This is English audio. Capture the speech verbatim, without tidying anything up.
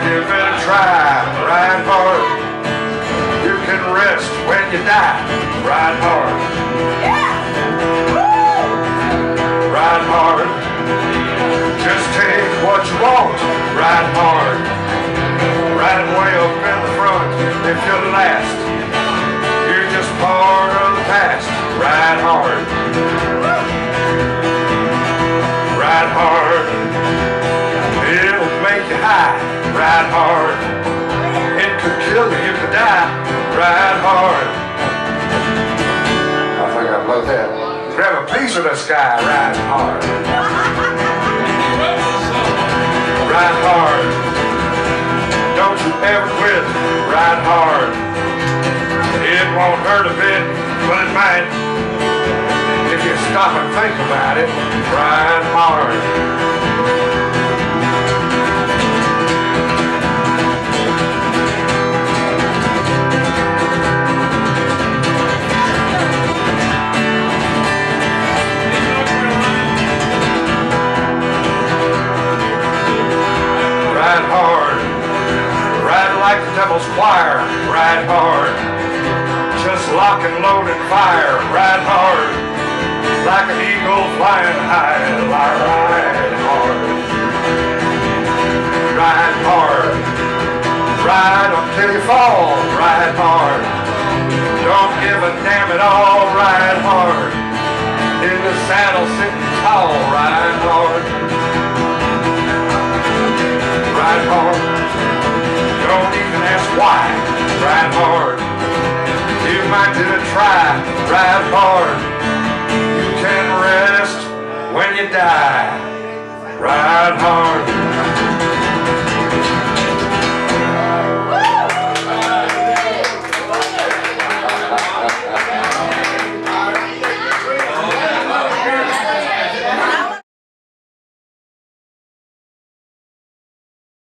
Give it a try, ride hard. You can rest when you die, ride hard. Ride hard. Just take what you want, ride hard. Ride way up in the front if you're last. You're just part of the past, ride hard. Ride hard. It'll make you high, ride hard. It could kill you, you could die, ride hard. I think I blew that. Grab a piece of the sky, ride hard. Ride hard. Don't you ever quit, ride hard. It won't hurt a bit, but it might. If you stop and think about it, ride hard. Ride hard. Ride like the devil's choir, ride hard. Just lock and load and fire, ride hard. Like an eagle flying high, ride hard. Ride hard. Ride until you fall, ride hard. Don't give a damn at all, ride hard. In the saddle sitting tall, ride hard. Ride hard. Don't even ask why, ride hard. You might do a try, ride hard. You can rest when you die, ride hard.